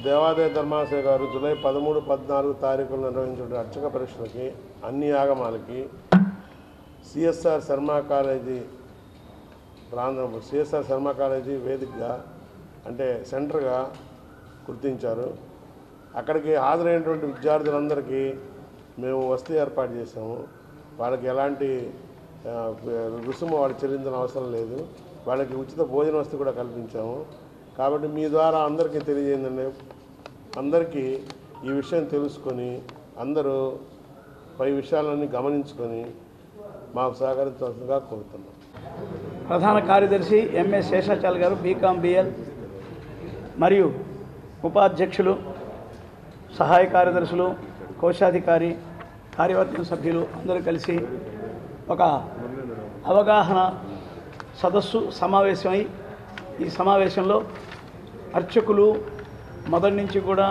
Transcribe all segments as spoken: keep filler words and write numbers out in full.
దేవాదాయ ధర్మాదాయ గారు జూలై పదమూడు పద్నాలుగు తారీఖులు నిర్వహించిన అర్చక పరీక్షలకి అన్ని ఆగమాలకి సిఎస్ఆర్ శర్మ కాలేజీ ప్రాంతం సిఎస్ఆర్ శర్మ కాలేజీ వేదికగా అంటే సెంటర్గా గుర్తించారు. అక్కడికి హాజరైనటువంటి విద్యార్థులందరికీ మేము వసతి ఏర్పాటు చేసాము. వాళ్ళకి ఎలాంటి రుసుము వాళ్ళు చెల్లించిన అవసరం లేదు. వాళ్ళకి ఉచిత భోజన వసతి కూడా కల్పించాము. కాబట్టి మీ ద్వారా అందరికీ తెలియజేయండి, అందరికీ ఈ విషయం తెలుసుకొని అందరూ పై విషయాలన్నీ గమనించుకొని మాకు సహకరించాల్సిందిగా కోరుతున్నాం. ప్రధాన కార్యదర్శి ఎంఎస్ శేషాచల్ గారు బీకామ్ బిఎల్ మరియు ఉపాధ్యక్షులు, సహాయ కార్యదర్శులు, కోశాధికారి, కార్యవర్గ సభ్యులు అందరూ కలిసి ఒక అవగాహన సదస్సు సమావేశమై ఈ సమావేశంలో అర్చకులు మొదటి నుంచి కూడా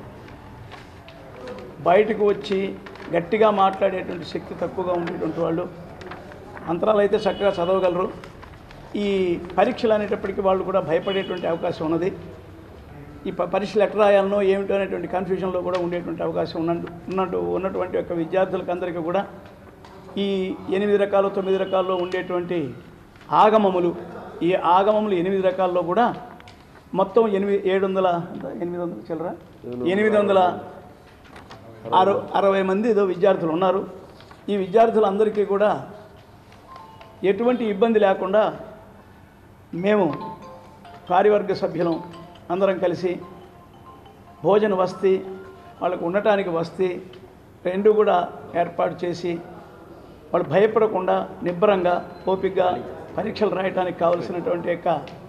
బయటకు వచ్చి గట్టిగా మాట్లాడేటువంటి శక్తి తక్కువగా ఉండేటువంటి వాళ్ళు, మంత్రాలు అయితే చక్కగా చదవగలరు. ఈ పరీక్షలు అనేటప్పటికీ వాళ్ళు కూడా భయపడేటువంటి అవకాశం ఉన్నది. ఈ పరీక్షలు ఎట్లా రాయాలనో ఏమిటో అనేటువంటి కన్ఫ్యూజన్లో కూడా ఉండేటువంటి అవకాశం ఉన్నట్టు ఉన్నట్టు ఉన్నటువంటి యొక్క విద్యార్థులకు అందరికీ కూడా ఈ ఎనిమిది రకాలు తొమ్మిది రకాల్లో ఉండేటువంటి ఆగమములు, ఈ ఆగమములు ఎనిమిది రకాల్లో కూడా మొత్తం ఎనిమిది ఏడు వందల ఎనిమిది వందల చిల్లర ఎనిమిది వందల అర అరవై మంది ఏదో విద్యార్థులు ఉన్నారు. ఈ విద్యార్థులందరికీ కూడా ఎటువంటి ఇబ్బంది లేకుండా మేము కార్యవర్గ సభ్యులం అందరం కలిసి భోజన వసతి, వాళ్ళకు ఉండటానికి వసతి రెండు కూడా ఏర్పాటు చేసి వాళ్ళు భయపడకుండా నిబ్బరంగా ఓపికగా పరీక్షలు రాయడానికి కావలసినటువంటి యొక్క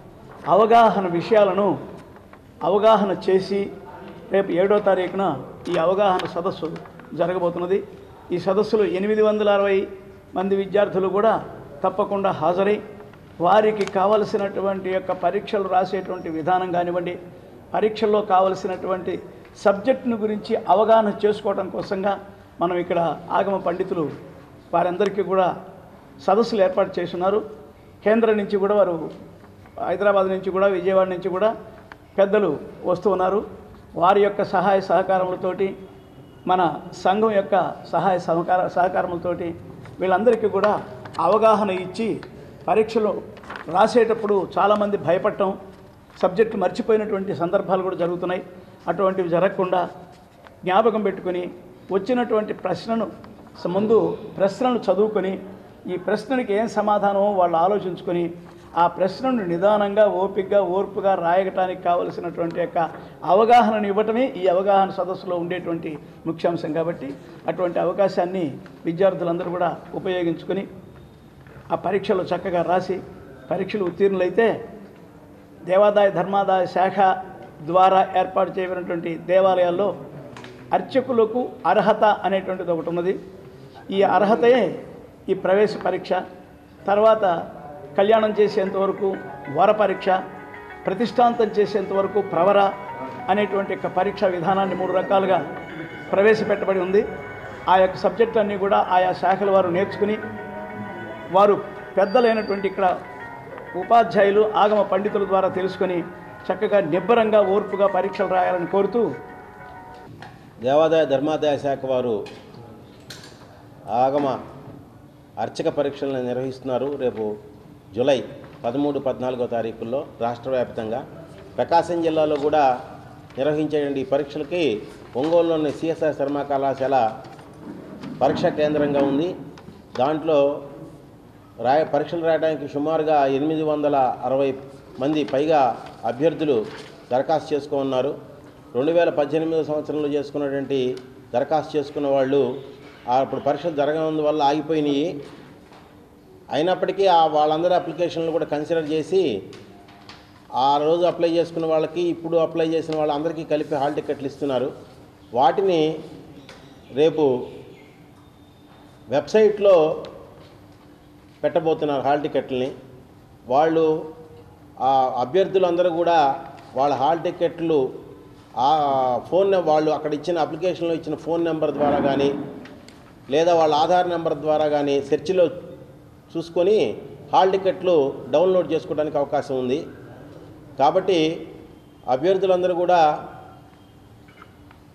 అవగాహన విషయాలను అవగాహన చేసి రేపు ఏడో తారీఖున ఈ అవగాహన సదస్సు జరగబోతున్నది. ఈ సదస్సులో ఎనిమిది వందల అరవై మంది విద్యార్థులు కూడా తప్పకుండా హాజరై వారికి కావలసినటువంటి యొక్క పరీక్షలు రాసేటువంటి విధానం కానివ్వండి, పరీక్షల్లో కావలసినటువంటి సబ్జెక్టును గురించి అవగాహన చేసుకోవడం కోసంగా మనం ఇక్కడ ఆగమ పండితులు వారందరికీ కూడా సదస్సులు ఏర్పాటు చేస్తున్నారు. కేంద్రం నుంచి కూడా వారు హైదరాబాద్ నుంచి కూడా విజయవాడ నుంచి కూడా పెద్దలు వస్తూ ఉన్నారు. వారి యొక్క సహాయ సహకారములతోటి మన సంఘం యొక్క సహాయ సహకార సహకారములతోటి వీళ్ళందరికీ కూడా అవగాహన ఇచ్చి పరీక్షలు రాసేటప్పుడు చాలామంది భయపడటం, సబ్జెక్టు మర్చిపోయినటువంటి సందర్భాలు కూడా జరుగుతున్నాయి. అటువంటివి జరగకుండా జ్ఞాపకం పెట్టుకొని వచ్చినటువంటి ప్రశ్నను ముందు ప్రశ్నలు చదువుకొని ఈ ప్రశ్నకి ఏం సమాధానమో వాళ్ళు ఆలోచించుకొని ఆ ప్రశ్నను నిదానంగా ఓపికగా ఓర్పుగా రాయటానికి కావలసినటువంటి యొక్క అవగాహనను ఇవ్వటమే ఈ అవగాహన సదస్సులో ఉండేటువంటి ముఖ్యాంశం. కాబట్టి అటువంటి అవకాశాన్ని విద్యార్థులందరూ కూడా ఉపయోగించుకొని ఆ పరీక్షలు చక్కగా రాసి పరీక్షలు ఉత్తీర్ణులైతే దేవాదాయ ధర్మాదాయ శాఖ ద్వారా ఏర్పాటు చేయబడినటువంటి దేవాలయాల్లో అర్చకులకు అర్హత అనేటువంటిది ఒకటి ఉన్నది. ఈ అర్హతయే ఈ ప్రవేశ పరీక్ష, తర్వాత కళ్యాణం చేసేంతవరకు వర పరీక్ష, ప్రతిష్టాంతం చేసేంతవరకు ప్రవర అనేటువంటి యొక్క పరీక్షా విధానాన్ని మూడు రకాలుగా ప్రవేశపెట్టబడి ఉంది. ఆ యొక్క సబ్జెక్టులన్నీ కూడా ఆయా శాఖల వారు నేర్చుకుని వారు పెద్దలైనటువంటి ఇక్కడ ఉపాధ్యాయులు ఆగమ పండితుల ద్వారా తెలుసుకొని చక్కగా నిబ్బరంగా ఓర్పుగా పరీక్షలు రాయాలని కోరుతూ దేవాదాయ ధర్మాదాయ శాఖ వారు ఆగమ అర్చక పరీక్షలను నిర్వహిస్తున్నారు. రేపు జూలై పదమూడు పద్నాలుగో తారీఖుల్లో రాష్ట్ర వ్యాప్తంగా ప్రకాశం జిల్లాలో కూడా నిర్వహించేటువంటి ఈ పరీక్షలకి ఒంగోలులోని సిఎస్ఆర్ శర్మ కళాశాల పరీక్షా కేంద్రంగా ఉంది. దాంట్లో రాయ పరీక్షలు రాయడానికి సుమారుగా ఎనిమిది వందల అరవై మంది పైగా అభ్యర్థులు దరఖాస్తు చేసుకున్నారు. రెండు వేల పద్దెనిమిదో సంవత్సరంలో చేసుకున్నటువంటి దరఖాస్తు చేసుకున్న వాళ్ళు అప్పుడు పరీక్షలు జరగనందువల్ల ఆగిపోయినాయి. అయినప్పటికీ ఆ వాళ్ళందరి అప్లికేషన్లు కూడా కన్సిడర్ చేసి ఆ రోజు అప్లై చేసుకున్న వాళ్ళకి ఇప్పుడు అప్లై చేసిన వాళ్ళందరికీ కలిపి హాల్ టికెట్లు ఇస్తున్నారు. వాటిని రేపు వెబ్సైట్లో పెట్టబోతున్నారు హాల్ టికెట్లని. వాళ్ళు ఆ అభ్యర్థులందరూ కూడా వాళ్ళ హాల్ టికెట్లు ఆ ఫోన్ వాళ్ళు అక్కడ ఇచ్చిన అప్లికేషన్లో ఇచ్చిన ఫోన్ నెంబర్ ద్వారా కానీ లేదా వాళ్ళ ఆధార్ నెంబర్ ద్వారా కానీ సెర్చ్లో చూసుకొని హాల్ టికెట్లు డౌన్లోడ్ చేసుకోవడానికి అవకాశం ఉంది. కాబట్టి అభ్యర్థులందరూ కూడా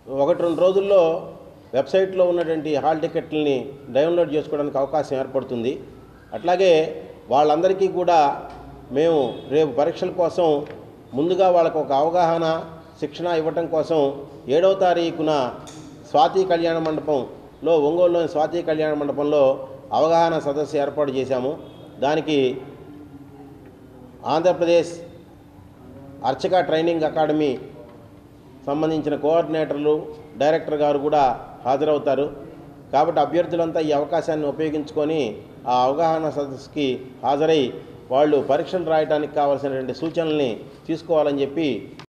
ఒకటి రెండు రోజుల్లో వెబ్సైట్లో ఉన్నటువంటి హాల్ టికెట్లని డౌన్లోడ్ చేసుకోవడానికి అవకాశం ఏర్పడుతుంది. అట్లాగే వాళ్ళందరికీ కూడా మేము రేపు పరీక్షల కోసం ముందుగా వాళ్ళకు ఒక అవగాహన శిక్షణ ఇవ్వటం కోసం ఏడవ తారీఖున స్వాతి కళ్యాణ మండపంలో ఒంగోలులోని స్వాతి కళ్యాణ మండపంలో అవగాహన సదస్సు ఏర్పాటు చేశాము. దానికి ఆంధ్రప్రదేశ్ అర్చక ట్రైనింగ్ అకాడమీ సంబంధించిన కోఆర్డినేటర్లు డైరెక్టర్ గారు కూడా హాజరవుతారు. కాబట్టి అభ్యర్థులంతా ఈ అవకాశాన్ని ఉపయోగించుకొని ఆ అవగాహన సదస్సుకి హాజరై వాళ్ళు పరీక్షలు రాయడానికి కావాల్సినటువంటి సూచనల్ని తీసుకోవాలని చెప్పి